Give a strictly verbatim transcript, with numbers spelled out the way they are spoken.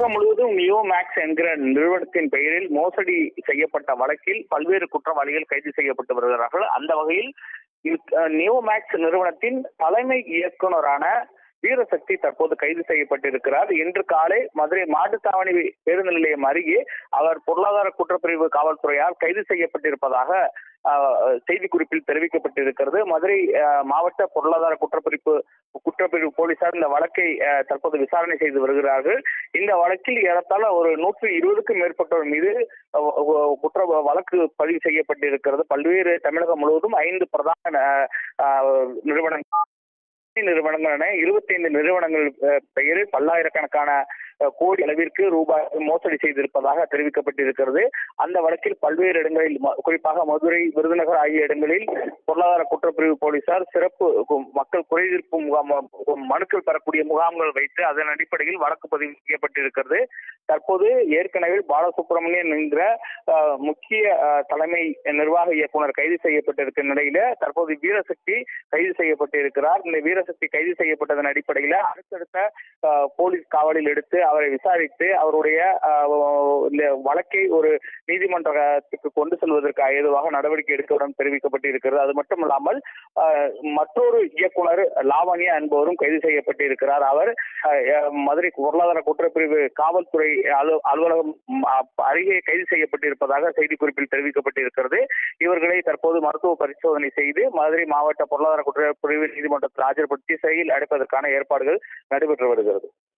தமிழகம் முழுவதும் neo maths என்கிற நிறுவனத்தின் பெயரில் மோசடி செய்யப்பட்ட வழக்கில் பல்வேறு குற்றவாளிகள் கைது செய்யப்பட்டு வருகிறார்கள். அந்த வகையில் நியோ மேக்ஸ் நிறுவனத்தின் தலைமை இயக்குநரான வீரசக்தி தற்போது கைது செய்யப்பட்டிருக்கிறார். இன்று காலை மதுரை மாட்டுத்தாவணி பேருந்து நிலையம் அருகே அவர் பொருளாதார குற்றப்பிரிவு காவல்துறையால் கைது செய்யப்பட்டிருப்பதாக செய்திக்குறிப்பில் தெரிவிக்கப்பட்டிருக்கிறது. மதுரை மாவட்ட பொருளாதார குற்றப்பிரிவு குற்றப்பிரிவு போலீசார் இந்த வழக்கை தற்போது விசாரணை செய்து வருகிறார்கள். இந்த வழக்கில் ஏறத்தாழ ஒரு நூற்றி இருபதுக்கும் மேற்பட்டோர் மீது குற்ற வழக்கு பதிவு செய்யப்பட்டிருக்கிறது. பல்வேறு தமிழகம் முழுவதும் ஐந்து பிரதான நிறுவனங்கள் நிறுவனங்கள் என இருபத்தி ஐந்து நிறுவனங்கள் பெயரில் பல்லாயிரக்கணக்கான கோடி அளவிற்கு ரூபாய் மோசடி செய்திருப்பதாக தெரிவிக்கப்பட்டிருக்கிறது. அந்த வழக்கில் பல்வேறு இடங்களில் குறிப்பாக மதுரை, விருதுநகர் ஆகிய இடங்களில் பொருளாதார குற்றப்பிரிவு போலீசார் சிறப்பு மக்கள் குறைதீர்ப்பு முகாம் மனுக்கள் பெறக்கூடிய முகாம்கள் வைத்து அதன் அடிப்படையில் வழக்கு பதிவு செய்யப்பட்டிருக்கிறது. தற்போது ஏற்கனவே பாலசுப்ரமணியன் என்கிற முக்கிய தலைமை நிர்வாக இயக்குனர் கைது செய்யப்பட்டிருக்கிற நிலையில தற்போது வீரசக்தி கைது செய்யப்பட்டிருக்கிறார். இந்த வீரசக்தி கைது செய்யப்பட்டதன் அடிப்படையில் அடுத்தடுத்த போலீஸ் காவலில் எடுத்து அவரை விசாரித்து அவருடைய இந்த வழக்கை ஒரு நீதிமன்றத்துக்கு கொண்டு செல்வதற்கு ஏதுவாக நடவடிக்கை எடுக்கப்படும் தெரிவிக்கப்பட்டிருக்கிறது. அது மட்டுமல்லாமல் மற்றொரு இயக்குனர் லாவண்யா என்பவரும் கைது செய்யப்பட்டிருக்கிறார். அவர் மதுரை பொருளாதார குற்றப்பிரிவு காவல்துறை அலுவலகம் அருகே கைது செய்யப்பட்டிருப்பதாக செய்திக்குறிப்பில் தெரிவிக்கப்பட்டிருக்கிறது. இவர்களை தற்போது மருத்துவ பரிசோதனை செய்து மதுரை மாவட்ட பொருளாதார குற்றப்பிரிவு நீதிமன்றத்தில் ஆஜர்படுத்தி சிறையில் அடைப்பதற்கான ஏற்பாடுகள் நடைபெற்று வருகிறது.